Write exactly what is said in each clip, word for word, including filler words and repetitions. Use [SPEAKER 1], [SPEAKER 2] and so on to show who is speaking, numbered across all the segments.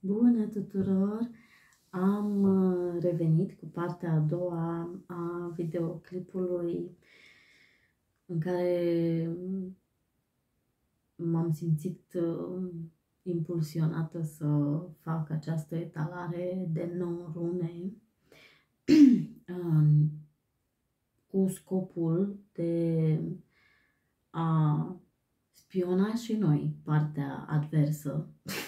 [SPEAKER 1] Bună tuturor! Am uh, revenit cu partea a doua a videoclipului în care m-am simțit uh, impulsionată să fac această etalare de nouă rune uh, cu scopul de a spiona și noi partea adversă.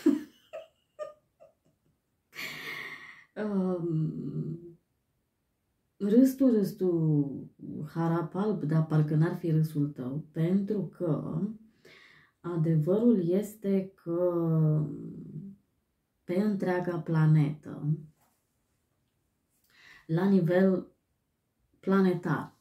[SPEAKER 1] Um, râsul, râsul, harap alb, dar parcă n-ar fi râsul tău, pentru că adevărul este că pe întreaga planetă, la nivel planetar,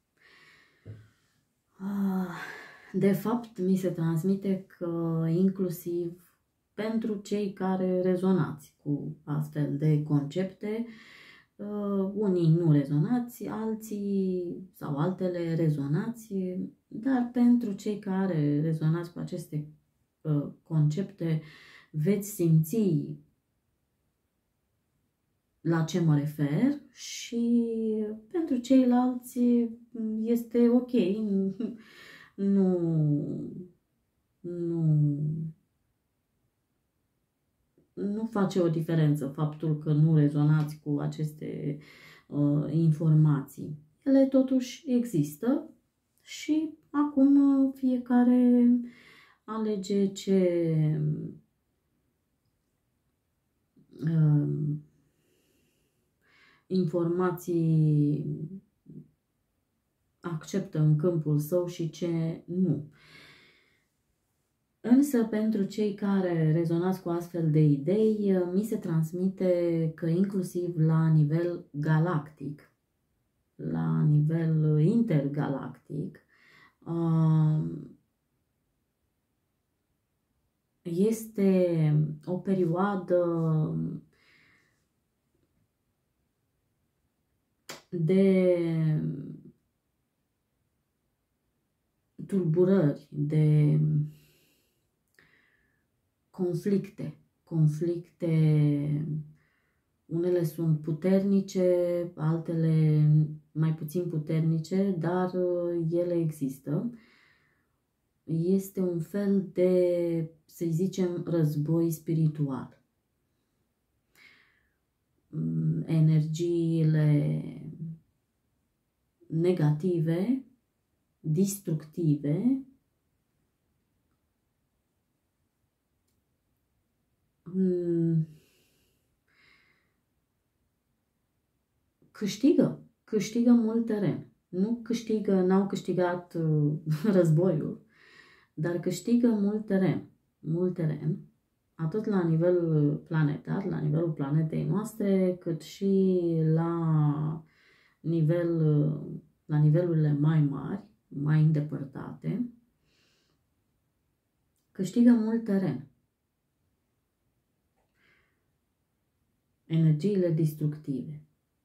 [SPEAKER 1] de fapt mi se transmite că inclusiv pentru cei care rezonați cu astfel de concepte, uh, unii nu rezonați, alții sau altele rezonați, dar pentru cei care rezonați cu aceste uh, concepte veți simți la ce mă refer și pentru ceilalți este ok, nu, nu Nu face o diferență faptul că nu rezonați cu aceste uh, informații. Ele totuși există și acum fiecare alege ce uh, informații acceptă în câmpul său și ce nu. Însă, pentru cei care rezonați cu astfel de idei, mi se transmite că inclusiv la nivel galactic, la nivel intergalactic, este o perioadă de tulburări, de conflicte, conflicte, unele sunt puternice, altele mai puțin puternice, dar ele există. Este un fel de, să zicem, război spiritual. Energiile negative, destructive, câștigă, câștigă mult teren. Nu câștigă, n-au câștigat războiul, dar câștigă mult teren. Mult teren, atât la nivel planetar, la nivelul planetei noastre, cât și la nivel, la nivelurile mai mari, mai îndepărtate. Câștigă mult teren. Energiile destructive.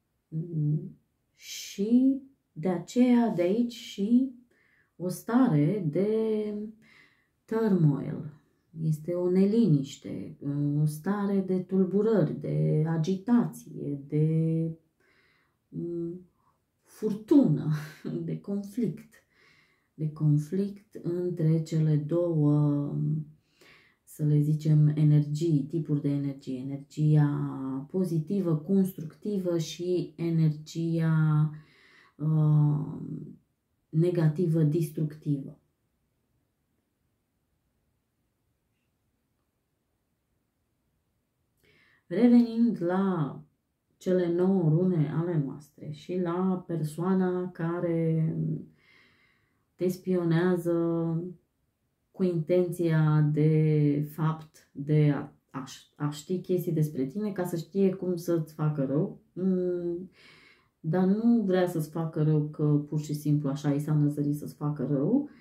[SPEAKER 1] Și de aceea, de aici și o stare de turmoil. Este o neliniște, o stare de tulburări, de agitație, de furtună, de conflict. De conflict între cele două, să le zicem, energii, tipuri de energie. Energia pozitivă, constructivă și energia uh, negativă, destructivă. Revenind la cele nouă rune ale noastre și la persoana care te spionează cu intenția de fapt de a, a, a ști chestii despre tine ca să știe cum să-ți facă rău, dar nu vrea să-ți facă rău că pur și simplu așa i s-a năzărit să-ți facă rău,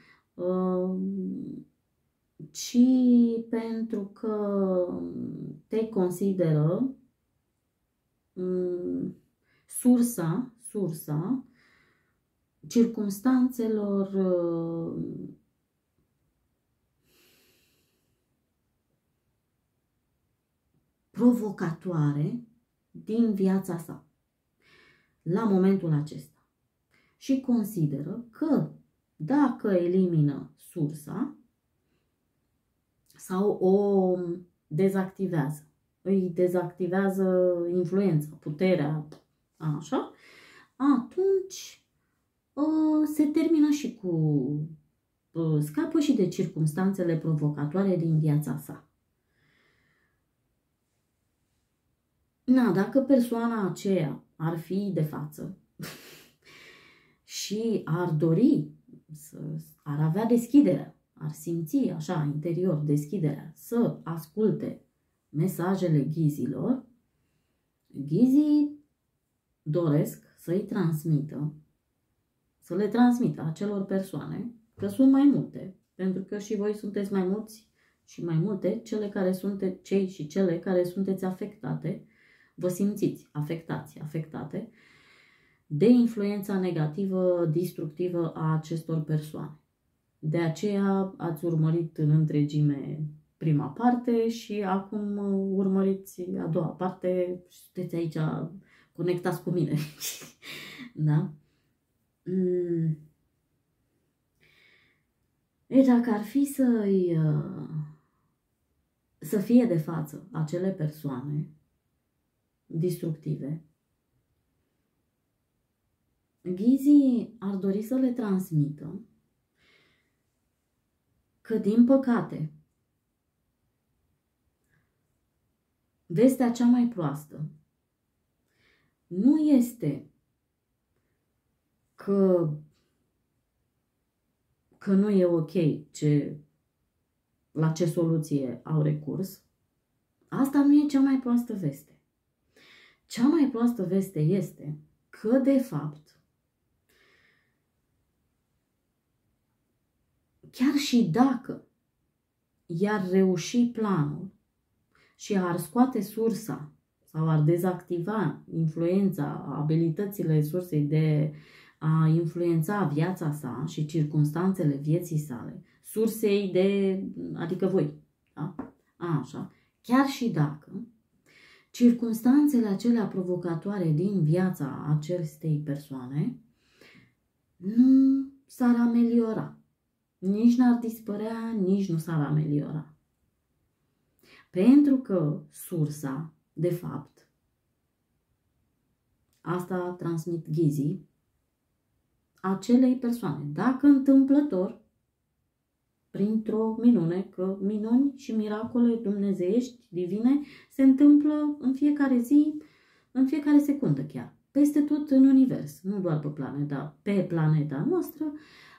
[SPEAKER 1] ci pentru că te consideră sursa, sursa circumstanțelor provocatoare din viața sa la momentul acesta. Și consideră că dacă elimină sursa sau o dezactivează, îi dezactivează influența, puterea, așa, atunci se termină și cu, scapă și de circumstanțele provocatoare din viața sa. Na, dacă persoana aceea ar fi de față și ar dori, să, ar avea deschiderea, ar simți așa interior deschiderea, să asculte mesajele ghizilor, ghizii doresc să-i transmită, să le transmită acelor persoane, că sunt mai multe, pentru că și voi sunteți mai mulți și mai multe, cele care sunteți, cei și cele care sunteți afectate, vă simțiți afectați, afectate de influența negativă, destructivă a acestor persoane. De aceea ați urmărit în întregime prima parte și acum urmăriți a doua parte și sunteți aici conectați cu mine. Da? Mm. E, dacă ar fi să-i, să fie de față acele persoane destructive, ghizii ar dori să le transmită că, din păcate, vestea cea mai proastă nu este că, că nu e ok ce, la ce soluție au recurs. Asta nu e cea mai proastă veste. Cea mai proastă veste este că, de fapt, chiar și dacă i-ar reuși planul și ar scoate sursa sau ar dezactiva influența, abilitățile sursei de a influența viața sa și circumstanțele vieții sale, sursei de, adică voi, da? A, așa, chiar și dacă circumstanțele acelea provocatoare din viața acestei persoane nu s-ar ameliora. Nici n-ar dispărea, nici nu s-ar ameliora. Pentru că sursa, de fapt, asta transmit ghizii, acelei persoane, dacă întâmplător, printr-o minune, că minuni și miracole dumnezeiești, divine, se întâmplă în fiecare zi, în fiecare secundă chiar, peste tot în univers, nu doar pe planeta, pe planeta noastră,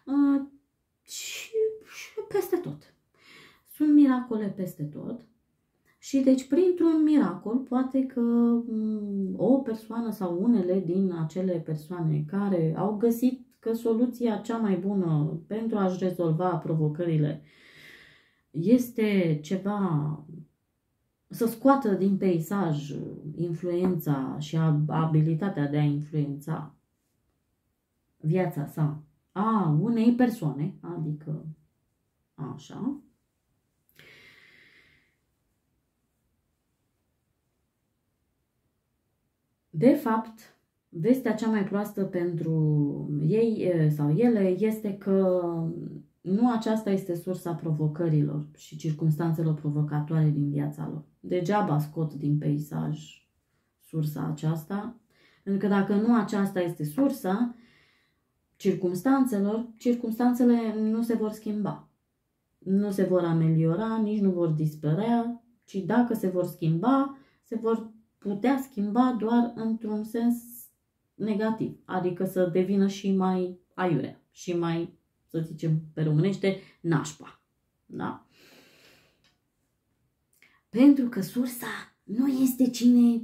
[SPEAKER 1] ci și peste tot. Sunt miracole peste tot și deci printr-un miracol poate că o persoană sau unele din acele persoane care au găsit că soluția cea mai bună pentru a-și rezolva provocările este ceva, să scoată din peisaj influența și abilitatea de a influența viața sa a unei persoane, adică așa, de fapt, vestea cea mai proastă pentru ei sau ele este că nu aceasta este sursa provocărilor și circumstanțelor provocatoare din viața lor. Degeaba scot din peisaj sursa aceasta, pentru că dacă nu aceasta este sursa circumstanțelor, circumstanțele nu se vor schimba. Nu se vor ameliora, nici nu vor dispărea, ci dacă se vor schimba, se vor putea schimba doar într-un sens negativ, adică să devină și mai aiurea și mai, să zicem pe românește, nașpa. Da? Pentru că sursa nu este cine,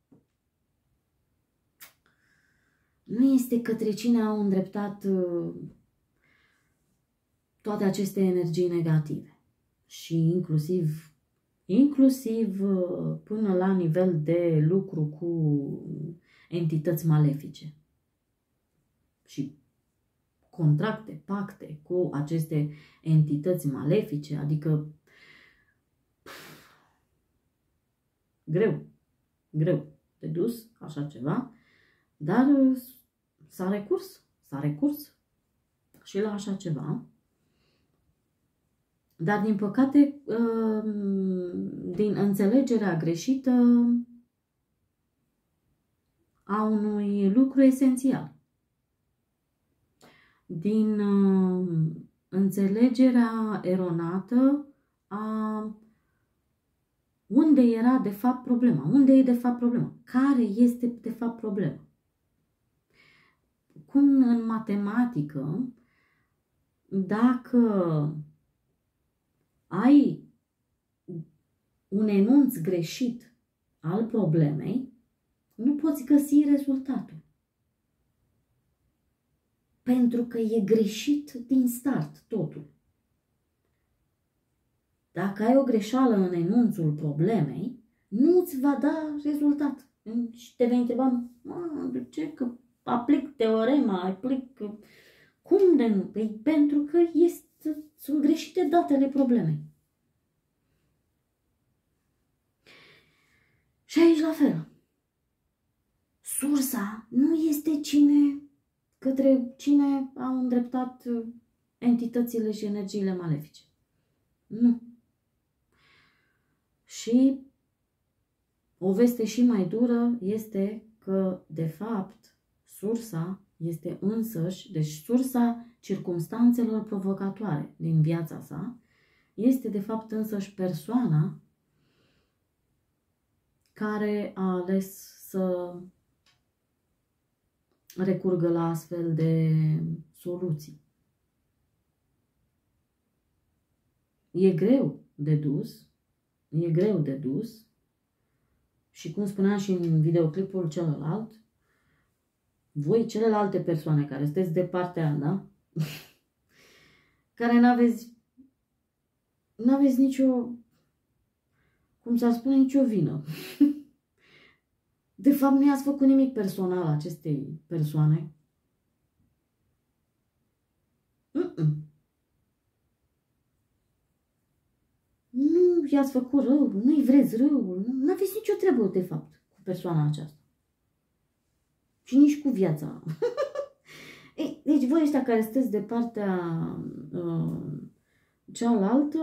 [SPEAKER 1] nu este către cine au îndreptat toate aceste energii negative și inclusiv inclusiv până la nivel de lucru cu entități malefice și contracte, pacte cu aceste entități malefice, adică greu, greu de dus, așa ceva, dar s-a recurs, s-a recurs și la așa ceva. Dar, din păcate, din înțelegerea greșită a unui lucru esențial. Din înțelegerea eronată a unde era de fapt problema. Unde e de fapt problema? Care este de fapt problema? Cum în matematică, dacă ai un enunț greșit al problemei, nu poți găsi rezultatul. Pentru că e greșit din start totul. Dacă ai o greșeală în enunțul problemei, nu îți va da rezultat. Și te vei întreba, de ce? Că aplic teorema, aplic... Cum de nu? Păi pentru că este, sunt greșite datele problemei. Și aici la fel. Sursa nu este cine, către cine au îndreptat entitățile și energiile malefice. Nu. Și o veste și mai dură este că, de fapt, sursa este însăși, deci sursa circumstanțelor provocatoare din viața sa, este de fapt însăși persoana care a ales să recurgă la astfel de soluții. E greu de dus, e greu de dus și, cum spuneam și în videoclipul celălalt, voi, celelalte persoane care sunteți de partea, da? Care n-aveți n-aveți nicio, cum s-ar spune, nicio vină. De fapt, nu i-ați făcut nimic personal acestei persoane. Mm -mm. Nu i-ați făcut rău, nu-i vreți rău, nu aveți nicio treabă, de fapt, cu persoana aceasta. Și nici cu viața. Ei, deci voi ăștia care sunteți de partea uh, cealaltă,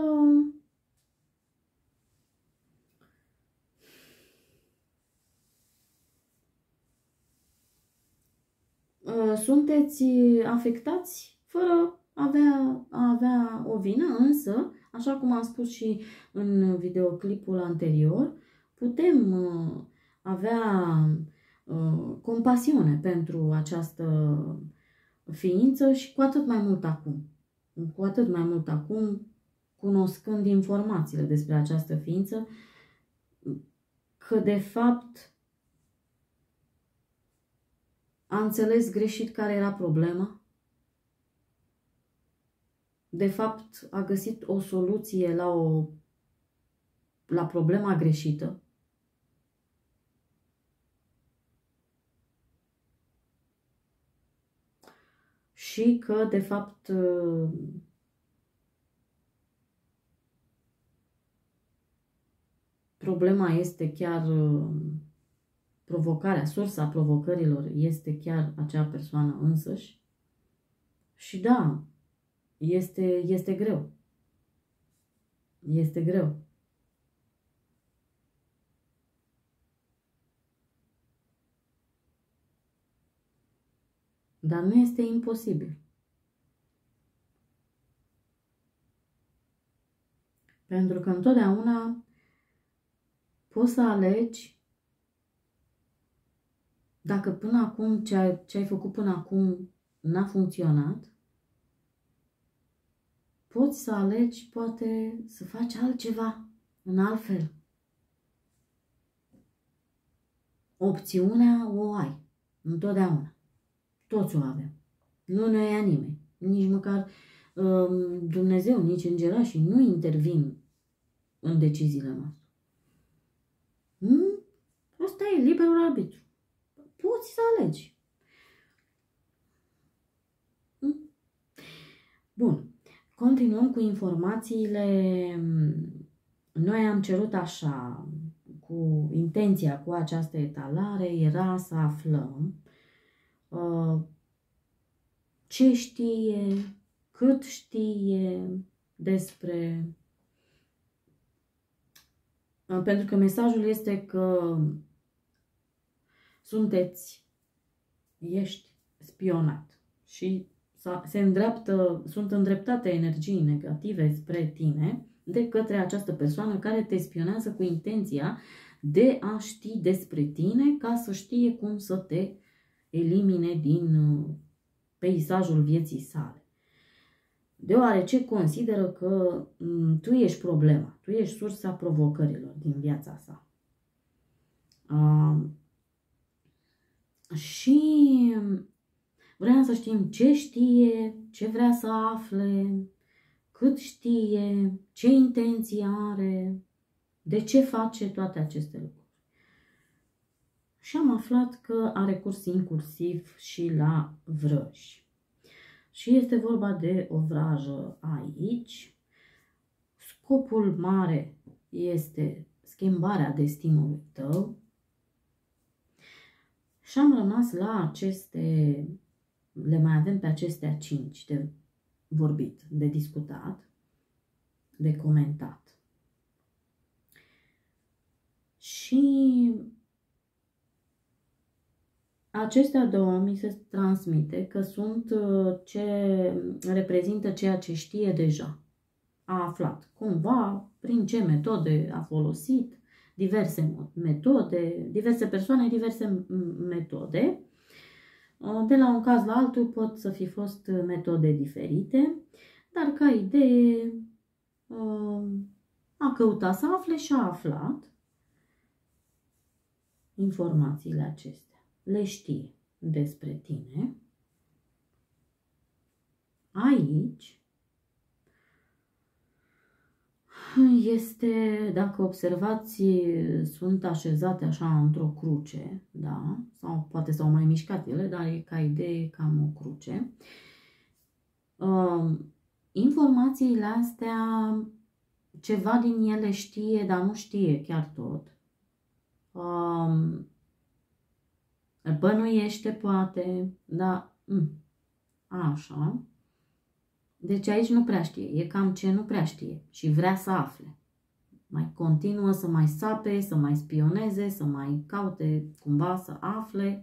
[SPEAKER 1] uh, sunteți afectați fără a avea, a avea o vină, însă, așa cum am spus și în videoclipul anterior, putem uh, avea uh, compasiune pentru această ființă și cu atât mai mult acum. Cu atât mai mult acum, cunoscând informațiile despre această ființă, că de fapt a înțeles greșit care era problema. De fapt, a găsit o soluție la, o, la problema greșită. Și că, de fapt, problema este chiar, provocarea, sursa provocărilor este chiar acea persoană însăși. Și da, este, este greu. Este greu. Dar nu este imposibil. Pentru că întotdeauna poți să alegi, dacă până acum ce ai, ce ai făcut până acum n-a funcționat, poți să alegi poate să faci altceva în alt fel. Opțiunea o ai întotdeauna. Toți o avem. Nu ne ia nimeni. Nici măcar um, Dumnezeu, nici îngerașii nu intervin în deciziile noastre. Hmm? Asta e liberul arbitru. Poți să alegi. Hmm? Bun. Continuăm cu informațiile. Noi am cerut așa, cu intenția cu această etalare era să aflăm uh, ce știe, cât știe despre... Uh, pentru că mesajul este că sunteți, ești spionat și se îndreaptă, sunt îndreptate energii negative spre tine de către această persoană care te spionează cu intenția de a ști despre tine ca să știe cum să te elimine din peisajul vieții sale. Deoarece consideră că tu ești problema, tu ești sursa provocărilor din viața sa. Uh, și vreau să știm ce știe, ce vrea să afle, cât știe, ce intenții are, de ce face toate aceste lucruri. Și am aflat că a recurs incursiv și la vrăji. Și este vorba de o vrajă aici. Scopul mare este schimbarea destinului tău. Și am rămas la aceste, le mai avem pe acestea cinci de vorbit, de discutat, de comentat. Și acestea două mi se transmite că sunt ce reprezintă ceea ce știe deja. A aflat cumva prin ce metode a folosit, diverse metode, diverse persoane, diverse metode. De la un caz la altul pot să fi fost metode diferite, dar ca idee a căutat să afle și a aflat informațiile acestea. Le știe despre tine. Aici este, dacă observați, sunt așezate așa într-o cruce, da? Sau poate s-au mai mișcat ele, dar e ca idee cam o cruce. Uh, informațiile astea, ceva din ele știe, dar nu știe chiar tot. Uh, bănuiește poate, da, așa. Deci aici nu prea știe, e cam ce nu prea știe și vrea să afle. Mai continuă să mai sape, să mai spioneze, să mai caute cumva să afle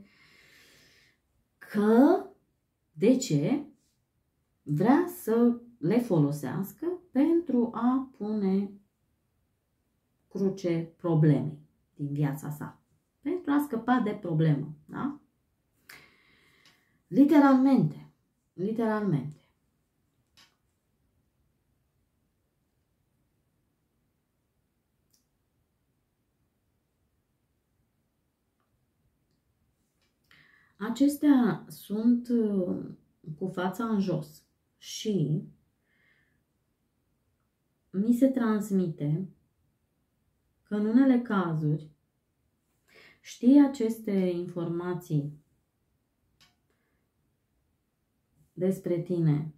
[SPEAKER 1] că, de ce, vrea să le folosească pentru a pune cruce problemei din viața sa. Pentru a scăpa de problemă, da? Literalmente, literalmente. Acestea sunt cu fața în jos și mi se transmite că în unele cazuri știi aceste informații despre tine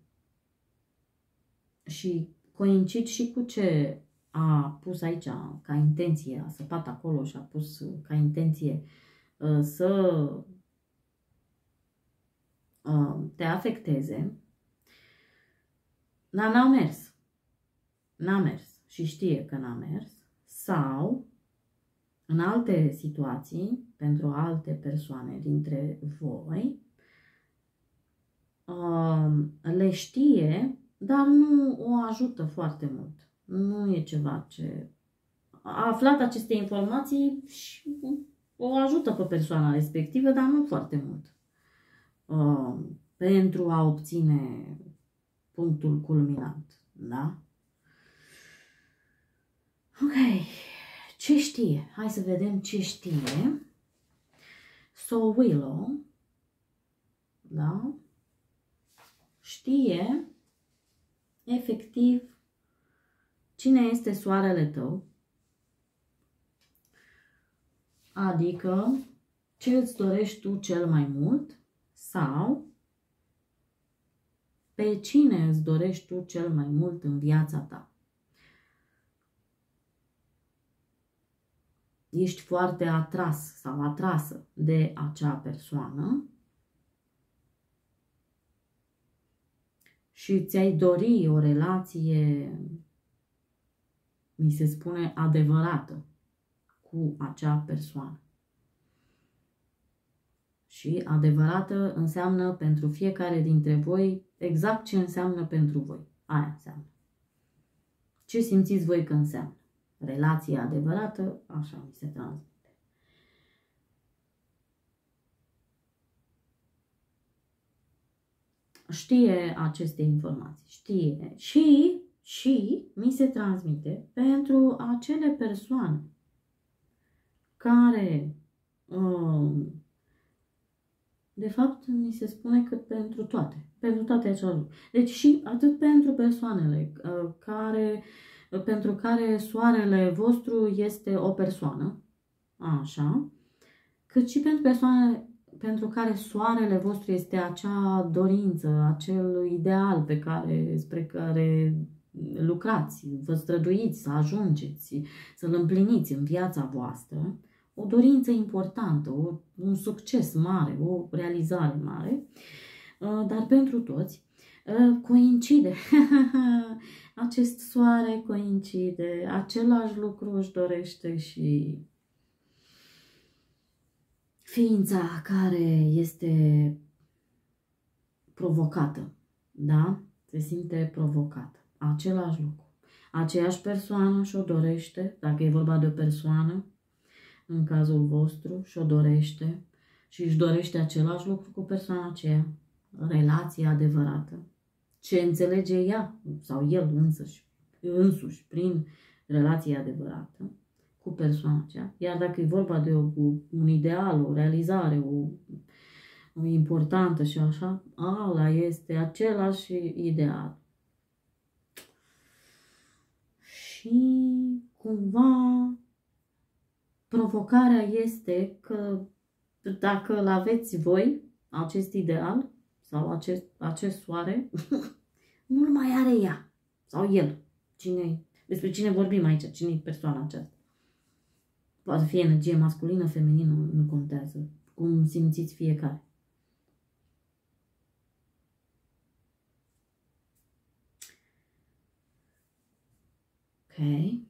[SPEAKER 1] și coincid și cu ce a pus aici ca intenție, a săpat acolo și a pus ca intenție să te afecteze, dar n-a mers. N-a mers și știe că n-a mers. Sau, în alte situații, pentru alte persoane dintre voi, le știe, dar nu o ajută foarte mult. Nu e ceva ce... A aflat aceste informații și o ajută pe persoana respectivă, dar nu foarte mult. Uh, pentru a obține punctul culminant, da? Ok, ce știe? Hai să vedem ce știe. So Willow, da? Știe efectiv cine este soarele tău, adică ce îți dorești tu cel mai mult sau pe cine îți dorești tu cel mai mult în viața ta. ești foarte atras sau atrasă de acea persoană și ți-ai dori o relație, mi se spune, adevărată cu acea persoană. Și adevărată înseamnă pentru fiecare dintre voi exact ce înseamnă pentru voi. Aia înseamnă. Ce simțiți voi că înseamnă? Relație adevărată, așa mi se transmite. Știe aceste informații, știe și, și mi se transmite pentru acele persoane care, de fapt, mi se spune că pentru toate, pentru toate acele lucruri. Deci și atât pentru persoanele care, pentru care soarele vostru este o persoană, așa, cât și pentru persoanele pentru care soarele vostru este acea dorință, acel ideal pe care, spre care lucrați, vă străduiți să ajungeți, să-l împliniți în viața voastră, o dorință importantă, o, un succes mare, o realizare mare, dar pentru toți coincide. Acest soare coincide, același lucru își dorește și ființa care este provocată, da? Se simte provocată. Același lucru. Aceeași persoană și-o dorește, dacă e vorba de o persoană, în cazul vostru, și-o dorește și își dorește același lucru cu persoana aceea. Relație adevărată. Ce înțelege ea sau el însăși, însuși prin relație adevărată cu persoana aceea. Iar dacă e vorba de o, un ideal, o realizare, o, o importantă și așa, ala este același ideal. Și cumva provocarea este că dacă îl aveți voi, acest ideal sau acest, acest soare, nu-l mai are ea sau el. Cine, despre cine vorbim aici? Cine e persoana aceasta? Poate fi energie masculină, feminină, nu contează. Cum simțiți fiecare. Ok.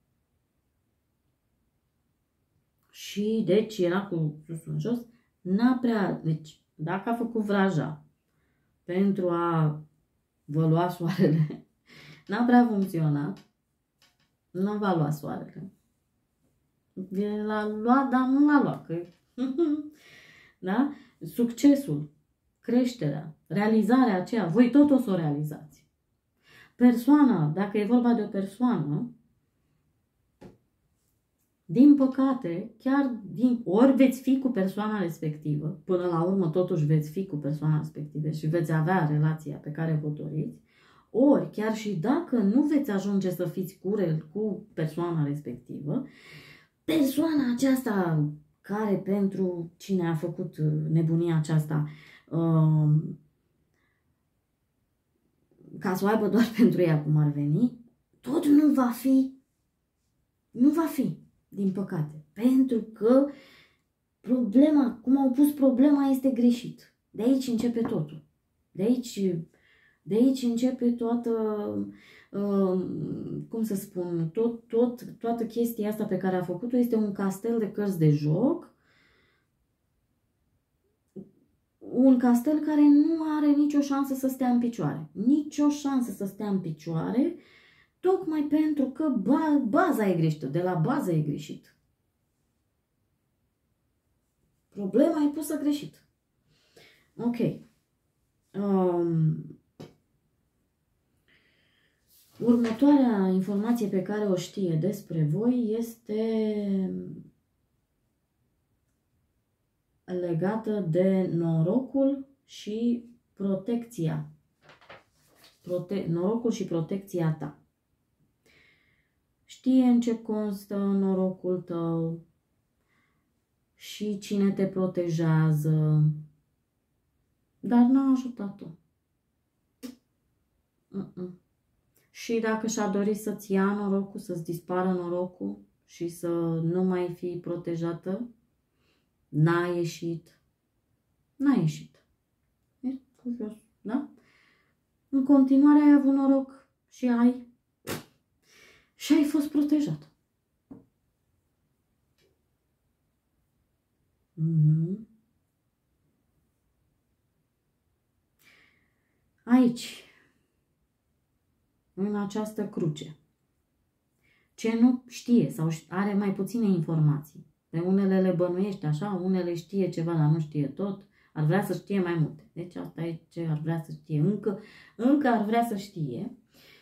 [SPEAKER 1] Și deci era cu sus în jos. N-a prea, deci dacă a făcut vraja pentru a vă lua soarele, n-a prea funcționat. Nu va lua soarele. L-a luat, dar nu l-a luat. Că... da? Succesul, creșterea, realizarea aceea, voi tot o să o realizați. Persoana, dacă e vorba de o persoană, din păcate, chiar din, ori veți fi cu persoana respectivă, până la urmă totuși veți fi cu persoana respectivă și veți avea relația pe care vă doriți, ori chiar și dacă nu veți ajunge să fiți cu, cu persoana respectivă, persoana aceasta care pentru cine a făcut nebunia aceasta, um, ca să o aibă doar pentru ea cum ar veni, tot nu va fi, nu va fi, din păcate. Pentru că problema, cum au pus problema, este greșit. De aici începe totul. De aici, de aici începe toată, uh, cum să spun, tot, tot, toată chestia asta pe care a făcut-o este un castel de cărți de joc. Un castel care nu are nicio șansă să stea în picioare. Nicio șansă să stea în picioare, tocmai pentru că ba, baza e greșită. De la bază e greșit. Problema e pusă greșit. Ok. Um, următoarea informație pe care o știe despre voi este legată de norocul și protecția. Prote norocul și protecția ta. Știe în ce constă norocul tău și cine te protejează, dar n-a ajutat-o. Uh -uh. Și dacă și-a dorit să-ți ia norocul, să-ți dispară norocul, și să nu mai fii protejată. N-a ieșit. N-a ieșit. Ești jos, da? În continuare ai avut noroc și ai și ai fost protejat. Mm-hmm. Aici, în această cruce, ce nu știe sau are mai puține informații, pe unele le bănuiește așa, unele știe ceva, dar nu știe tot, ar vrea să știe mai multe. Deci asta e ce ar vrea să știe. Încă, încă ar vrea să știe.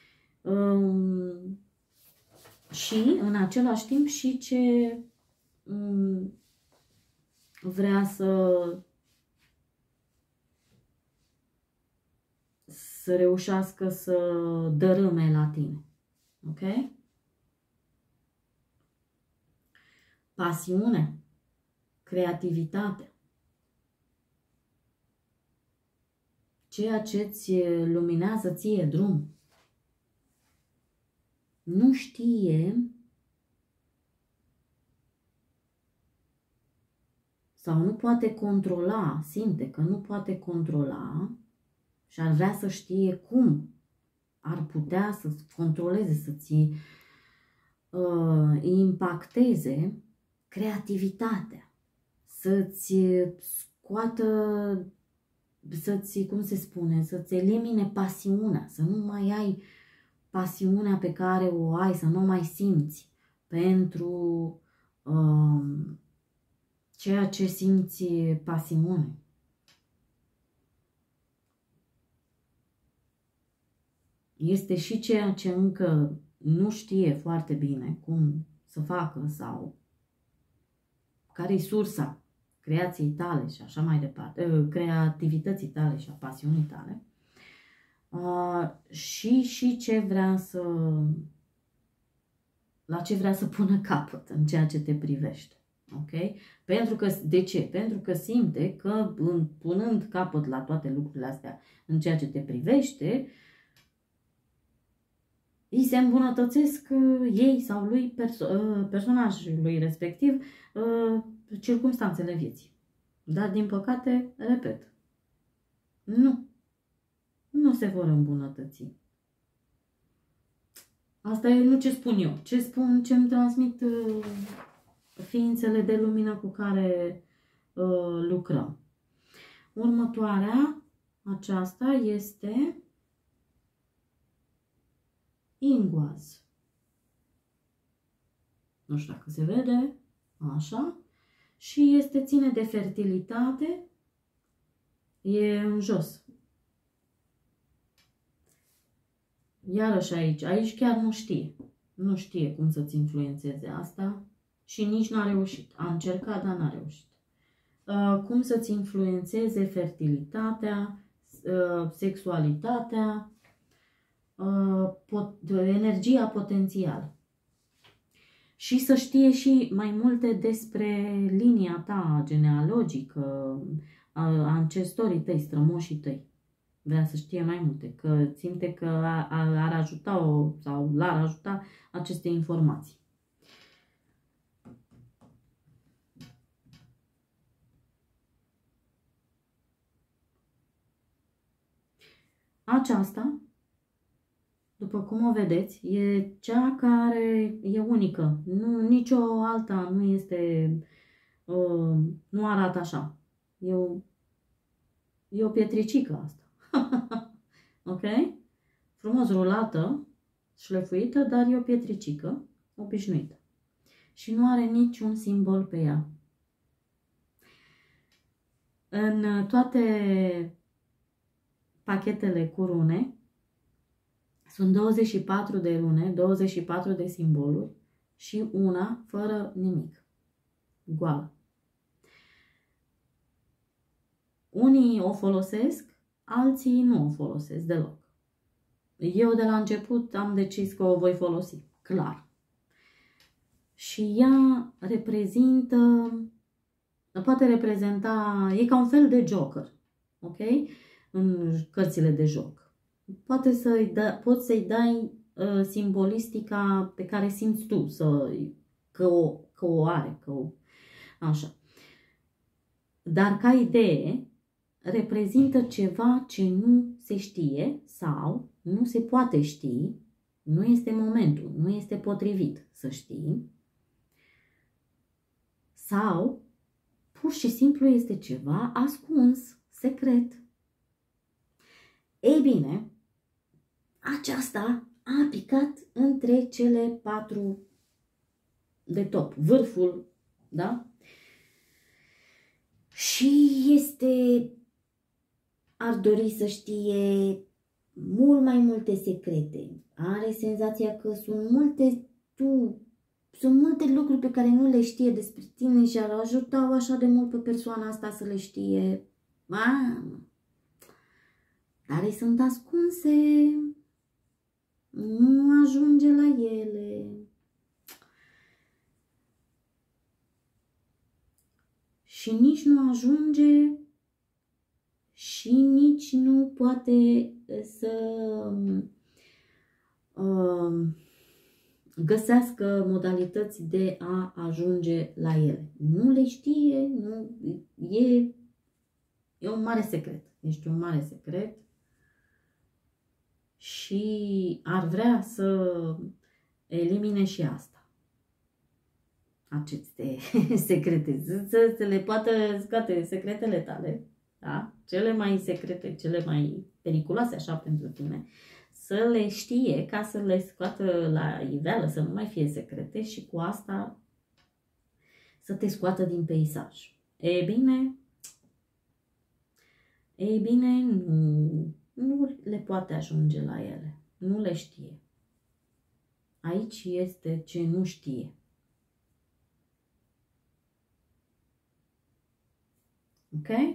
[SPEAKER 1] Um, și în același timp și ce um, vrea să să reușească să dărâme la tine. Ok? Pasiune, creativitate, ceea ce îți luminează ție drum. Nu știe sau nu poate controla, simte că nu poate controla și ar vrea să știe cum ar putea să controleze, să-ți uh, impacteze creativitatea, să-ți scoată, să-ți, cum se spune, să-ți elimine pasiunea, să nu mai ai pasiunea pe care o ai, să nu o mai simți pentru uh, ceea ce simți pasiune. Este și ceea ce încă nu știe foarte bine cum să facă sau care e sursa creației tale și așa mai departe, creativității tale și a pasiunii tale. Uh, și, și ce vrea să, la ce vrea să pună capăt în ceea ce te privește. Ok? Pentru că, de ce? Pentru că simte că punând capăt la toate lucrurile astea în ceea ce te privește, îi se îmbunătățesc uh, ei sau lui, perso uh, personajului respectiv, uh, circumstanțele vieții. Dar, din păcate, repet, nu. Nu se vor îmbunătăți. Asta e nu ce spun eu, ce spun, ce îmi transmit uh, ființele de lumină cu care uh, lucrăm. Următoarea, aceasta este Ingoaz. Nu știu dacă se vede, așa. Și este, ține de fertilitate, e în jos. Iarăși aici, aici chiar nu știe. Nu știe cum să-ți influențeze asta și nici n-a reușit. A încercat, dar n-a reușit. Uh, cum să-ți influențeze fertilitatea, uh, sexualitatea, uh, pot, energia potențială. Și să știe și mai multe despre linia ta genealogică, uh, ancestorii tăi, strămoșii tăi. Vrea să știe mai multe, că simte că ar ajuta-o sau l-ar ajuta aceste informații. Aceasta, după cum o vedeți, e cea care e unică. Nu, nicio alta nu este, uh, nu arată așa. E o, e o pietricică asta. Ok? Frumos rulată, șlefuită, dar e o pietricică obișnuită. Și nu are niciun simbol pe ea. În toate pachetele cu rune sunt douăzeci și patru de rune, douăzeci și patru de simboluri și una fără nimic. Goală. Unii o folosesc, alții nu o folosesc deloc. Eu de la început am decis că o voi folosi, clar. Și ea reprezintă, poate reprezenta, e ca un fel de joker, ok? În cărțile de joc. Poate să-i da, poți să-i dai uh, simbolistica pe care simți tu, să, că o, că o are, că o... Așa. Dar ca idee reprezintă ceva ce nu se știe sau nu se poate ști, nu este momentul, nu este potrivit să știi, sau pur și simplu este ceva ascuns, secret. Ei bine, aceasta a picat între cele patru de top, vârful, da? Și este, ar dori să știe mult mai multe secrete. Are senzația că sunt multe, tu, sunt multe lucruri pe care nu le știe despre tine și ar ajuta așa de mult pe persoana asta să le știe. Mamă! Dar îi sunt ascunse, nu ajunge la ele. Și nici nu ajunge și nici nu poate să uh, găsească modalități de a ajunge la ele. Nu le știe, nu, e, e un mare secret. Este un mare secret și ar vrea să elimine și asta. Aceste secrete, să, să le poată scoate secretele tale, da? Cele mai secrete, cele mai periculoase așa pentru tine, să le știe ca să le scoată la iveală, să nu mai fie secrete și cu asta să te scoată din peisaj. Ei bine, ei bine, nu, nu le poate ajunge la ele, nu le știe. Aici este ce nu știe. Ok?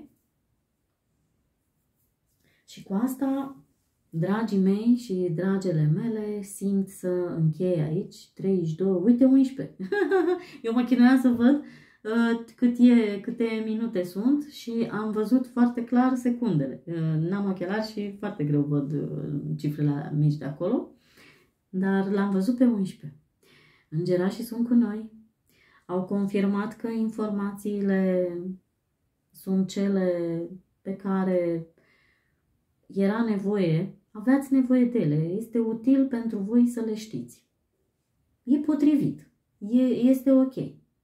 [SPEAKER 1] Și cu asta, dragii mei și dragele mele, simt să închei aici. treizeci și doi, uite unsprezece. Eu mă chinuiam să văd uh, cât e, câte minute sunt și am văzut foarte clar secundele. Uh, N-am ochelari și foarte greu văd uh, cifrele mici de acolo. Dar l-am văzut pe unsprezece. Îngerașii sunt cu noi. Au confirmat că informațiile sunt cele pe care era nevoie, aveați nevoie de ele, este util pentru voi să le știți. E potrivit, e, este ok.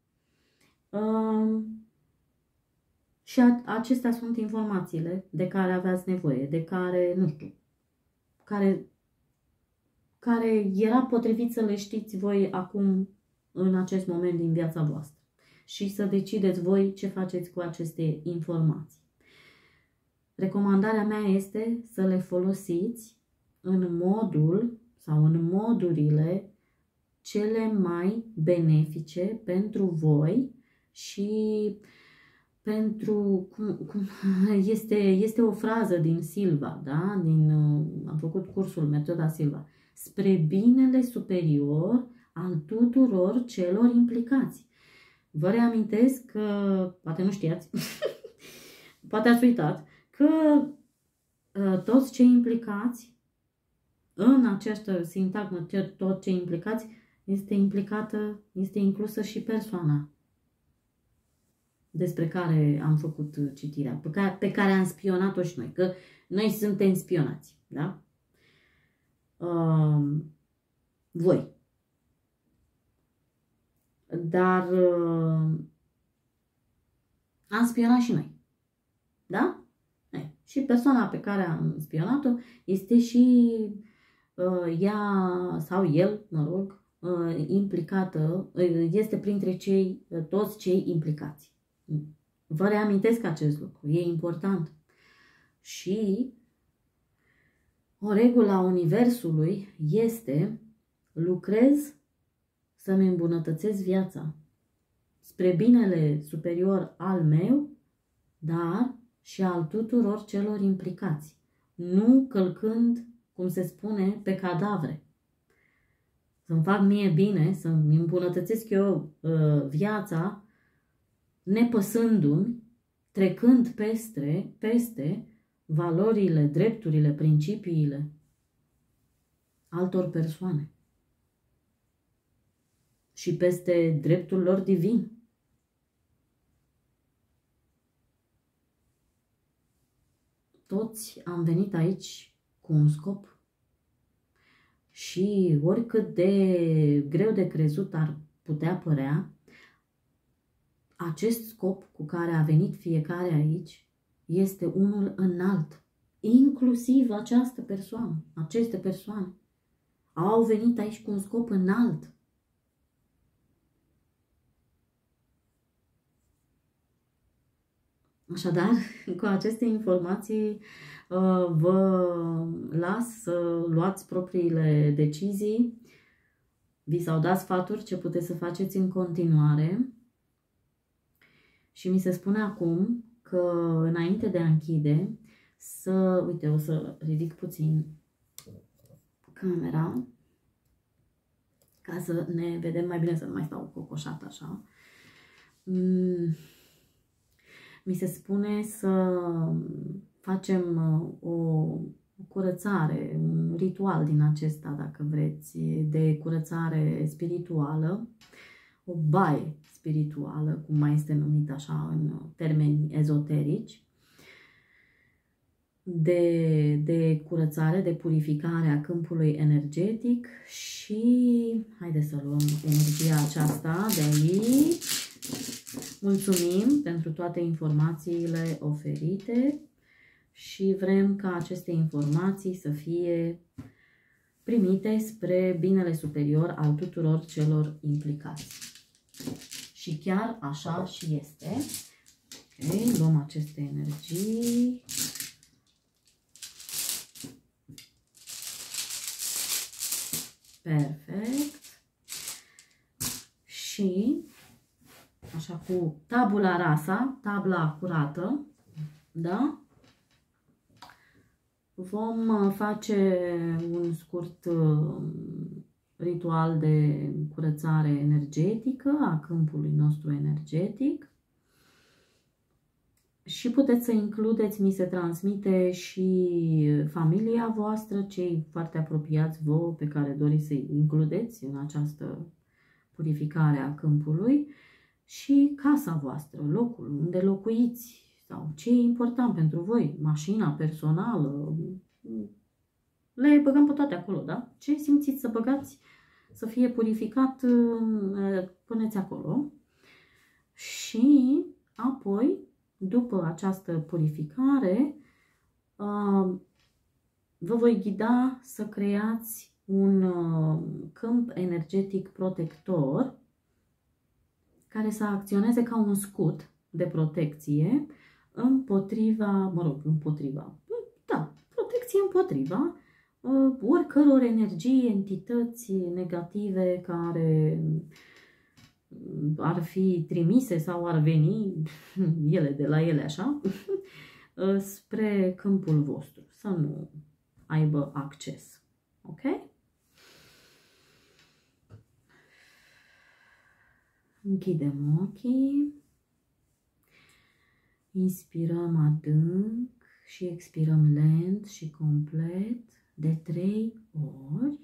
[SPEAKER 1] Um, și a, acestea sunt informațiile de care aveați nevoie, de care, nu știu, care, care era potrivit să le știți voi acum, în acest moment din viața voastră. Și să decideți voi ce faceți cu aceste informații. Recomandarea mea este să le folosiți în modul sau în modurile cele mai benefice pentru voi și pentru, cum, cum, este, este o frază din Silva, da? Din, am făcut cursul Metoda Silva, spre binele superior al tuturor celor implicați. Vă reamintesc că, poate nu știați, poate ați uitat, că uh, toți cei implicați în această sintagmă, toți cei implicați, este implicată, este inclusă și persoana despre care am făcut citirea, pe care, pe care am spionat-o și noi, că noi suntem spionați, da? Uh, voi. Dar uh, am spionat și noi. Da? E, și persoana pe care am spionat-o este și uh, ea sau el, mă rog, uh, implicată, uh, este printre cei, uh, toți cei implicați. Vă reamintesc acest lucru, e important. Și o regulă a Universului este lucrez să-mi îmbunătățesc viața spre binele superior al meu, dar și al tuturor celor implicați, nu călcând, cum se spune, pe cadavre. Să-mi fac mie bine, să-mi îmbunătățesc eu uh, viața, nepăsându-mi, trecând peste, peste valorile, drepturile, principiile altor persoane. și peste dreptul lor divin. Toți am venit aici cu un scop și oricât de greu de crezut ar putea părea, acest scop cu care a venit fiecare aici este unul înalt. Inclusiv această persoană, aceste persoane au venit aici cu un scop înalt. Așadar, cu aceste informații vă las să luați propriile decizii. Vi s-au dat sfaturi ce puteți să faceți în continuare. Și mi se spune acum că înainte de a închide, să, uite, o să ridic puțin camera ca să ne vedem mai bine, să nu mai stau cocoșat așa. Mi se spune să facem o curățare, un ritual din acesta, dacă vreți, de curățare spirituală, o baie spirituală, cum mai este numit așa în termeni ezoterici, de, de curățare, de purificare a câmpului energetic și haideți să luăm energia aceasta de aici. Mulțumim pentru toate informațiile oferite și vrem ca aceste informații să fie primite spre binele superior al tuturor celor implicați. Și chiar așa și este. Ok, luăm aceste energii. Perfect. Și așa cu tabula rasa, tabla curată, da? Vom face un scurt ritual de curățare energetică a câmpului nostru energetic. Și puteți să includeți, mi se transmite, și familia voastră, cei foarte apropiați vouă pe care doriți să-i includeți în această purificare a câmpului, și casa voastră, locul unde locuiți sau ce e important pentru voi, mașina personală, le băgăm pe toate acolo, da? Ce simțiți să băgați, să fie purificat, puneți acolo. Și apoi, după această purificare, vă voi ghida să creați un câmp energetic protector care să acționeze ca un scut de protecție împotriva, mă rog, împotriva, da, protecție împotriva oricăror energii, entități negative care ar fi trimise sau ar veni ele de la ele așa spre câmpul vostru, să nu aibă acces. Ok? Închidem ochii, inspirăm adânc și expirăm lent și complet de trei ori.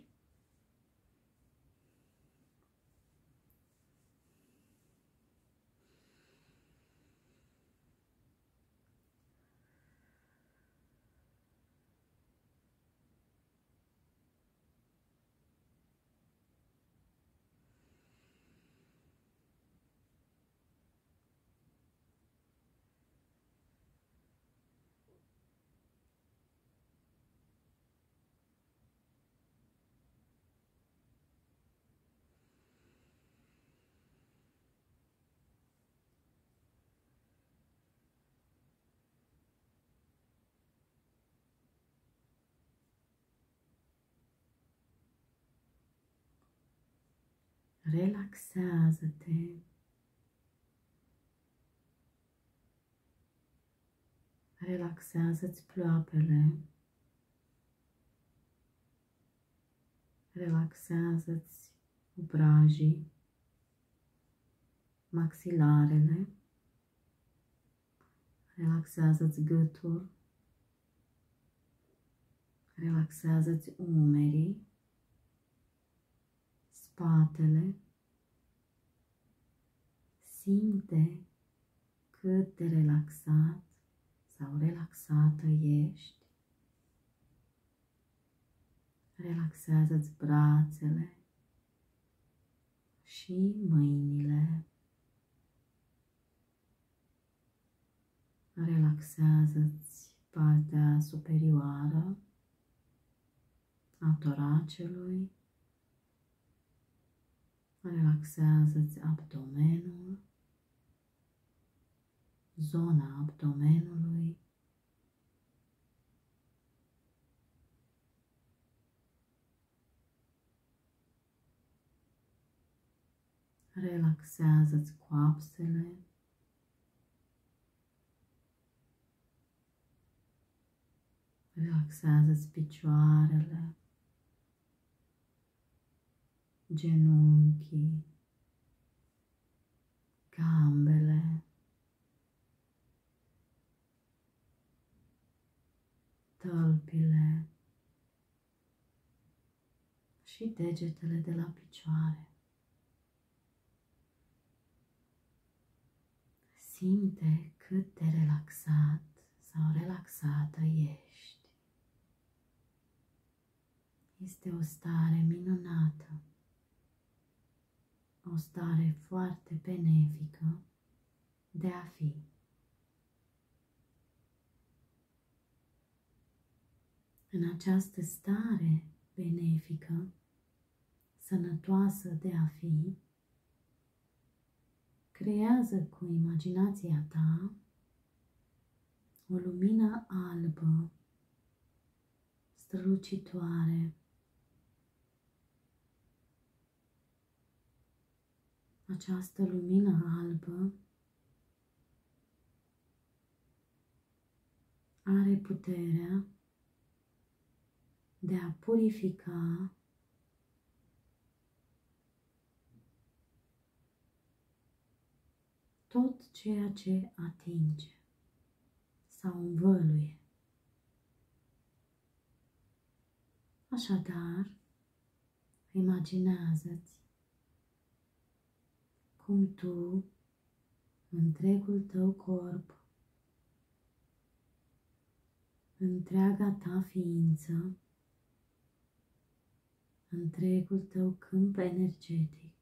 [SPEAKER 1] Relaxează-te. Relaxează-ți ploapele. Relaxează-ți obrajii, maxilarele. Relaxează-ți gâtul. Relaxează-ți umerii, spatele, Simte cât de relaxat sau relaxată ești. Relaxează-ți brațele și mâinile. Relaxează-ți partea superioară a toracelui. Relaxează-ți abdomenul, zona abdomenului. Relaxează-ți coapsele. Relaxează-ți picioarele, genunchii, gambele, tălpile și degetele de la picioare. Simte cât de relaxat sau relaxată ești. Este o stare minunată, o stare foarte benefică de a fi. În această stare benefică, sănătoasă de a fi, creează cu imaginația ta o lumină albă, strălucitoare. Această lumină albă are puterea de a purifica tot ceea ce atinge sau învăluie. Așadar, imaginează-ți cum tu, întregul tău corp, întreaga ta ființă, întregul tău câmp energetic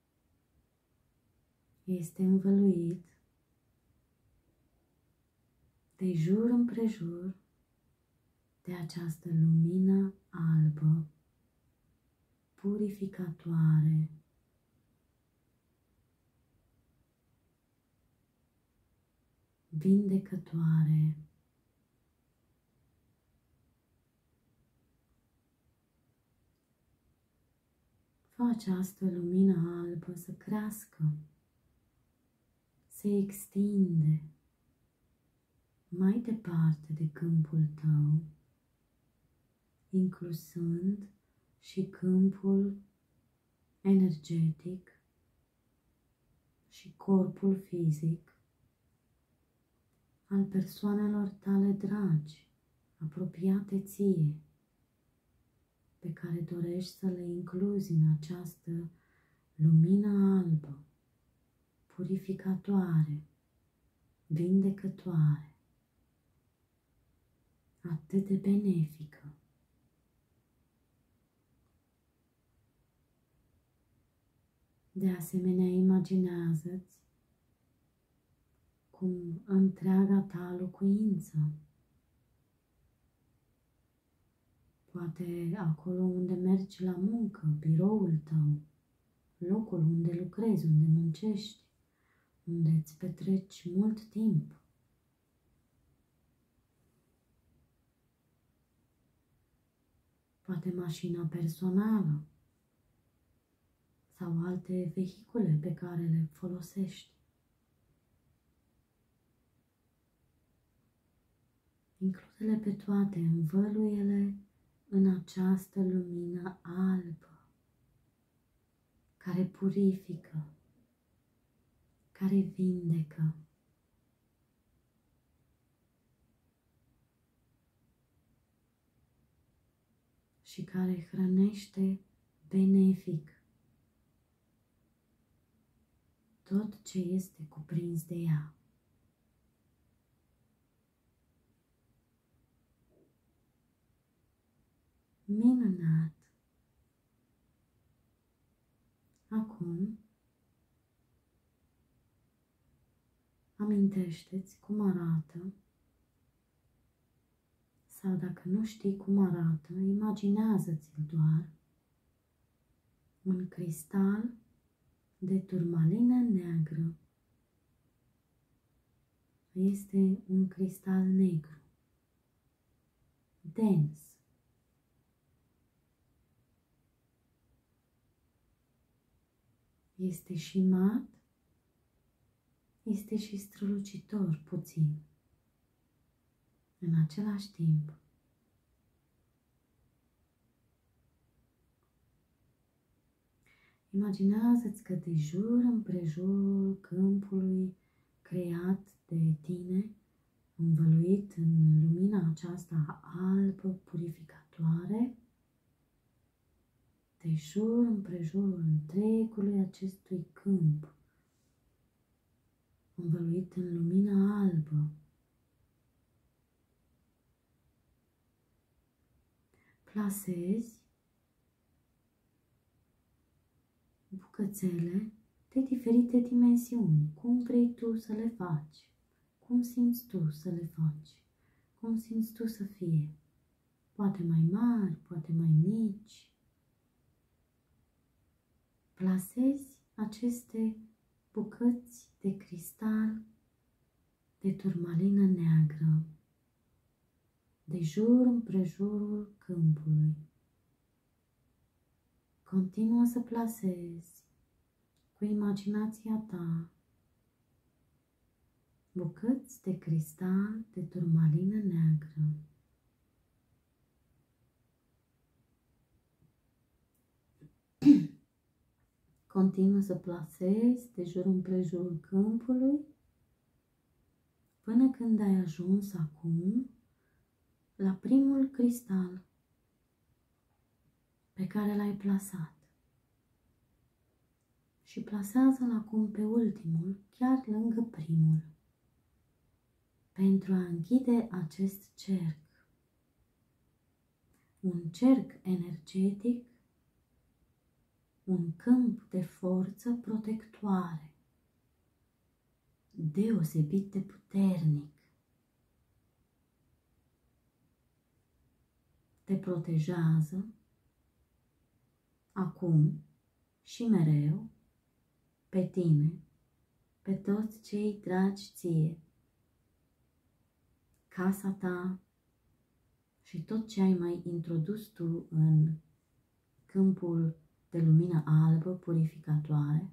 [SPEAKER 1] este învăluit de jur împrejur de această lumină albă, purificatoare, vindecătoare. Fă această lumină albă să crească, se extinde mai departe de câmpul tău, inclusând și câmpul energetic și corpul fizic al persoanelor tale dragi, apropiate ție, pe care dorești să le incluzi în această lumină albă, purificatoare, vindecătoare, atât de benefică. De asemenea, imaginează-ți cum întreaga ta locuință, poate acolo unde mergi la muncă, biroul tău, locul unde lucrezi, unde muncești, unde îți petreci mult timp. Poate mașina personală sau alte vehicule pe care le folosești. Include-le pe toate, învăluie-le în această lumină albă, care purifică, care vindecă. Și care hrănește benefic. tot ce este cuprins de ea. Minunat! Acum, amintește-ți cum arată, sau dacă nu știi cum arată, imaginează-ți-l doar, un cristal de turmalină neagră. Este un cristal negru, dens. Este și mat, este și strălucitor puțin, în același timp. Imaginează-ți că de jur împrejurul câmpului creat de tine, învăluit în lumina aceasta albă, purificatoare, de jur împrejurul întregului acestui câmp, învăluit în lumina albă, plasezi bucățele de diferite dimensiuni, cum vrei tu să le faci, cum simți tu să le faci, cum simți tu să fie, poate mai mari, poate mai mici. Plasezi aceste bucăți de cristal de turmalină neagră de jur împrejurul câmpului. Continuă să plasezi cu imaginația ta bucăți de cristal de turmalină neagră. Continuă să plasezi de jur împrejurul câmpului până când ai ajuns acum la primul cristal pe care l-ai plasat. Și plasează-l acum pe ultimul, chiar lângă primul, pentru a închide acest cerc. Un cerc energetic, un câmp de forță protectoare, deosebit de puternic. Te protejează acum și mereu pe tine, pe toți cei dragi ție, casa ta și tot ce ai mai introdus tu în câmpul de lumină albă purificatoare,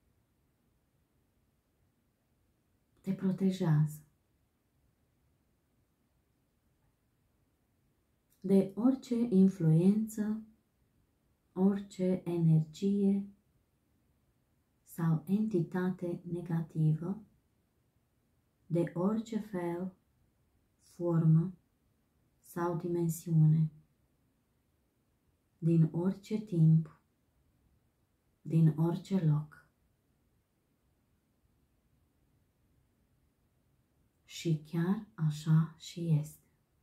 [SPEAKER 1] te protejează de orice influență, orice energie sau entitate negativă, de orice fel, formă sau dimensiune, din orice timp, din orice loc. Și chiar așa și este.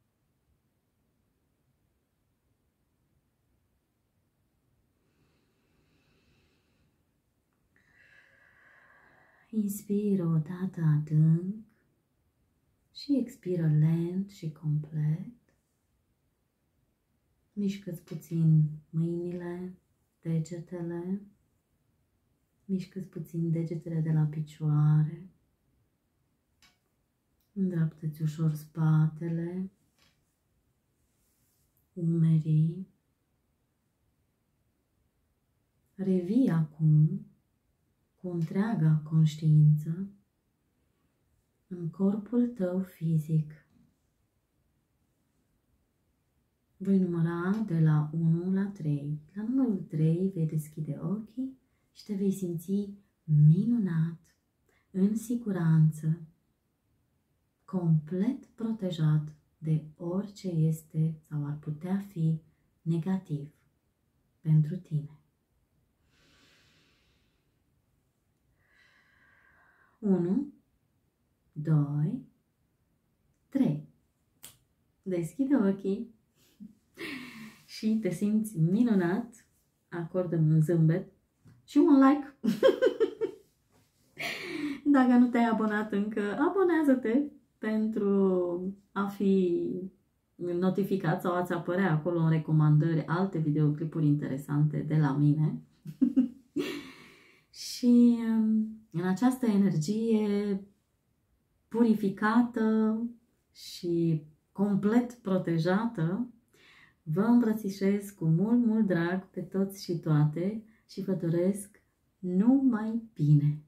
[SPEAKER 1] Inspiră o dată adânc și expiră lent și complet. Mișcă-ți puțin mâinile, degetele, mișcă-ți puțin degetele de la picioare, îndreaptă-ți ușor spatele, umerii. Revii acum cu întreaga conștiință în corpul tău fizic. Voi număra de la unu la trei. La numărul trei vei deschide ochii și te vei simți minunat, în siguranță, complet protejat de orice este sau ar putea fi negativ pentru tine. unu, doi, trei. Deschide ochii și te simți minunat. Acordă-mi un zâmbet și un like. Dacă nu te-ai abonat încă, abonează-te pentru a fi notificat sau a-ți apărea acolo în recomandări alte videoclipuri interesante de la mine. Și în această energie purificată și complet protejată, vă îmbrățișez cu mult, mult drag pe toți și toate și vă doresc numai bine!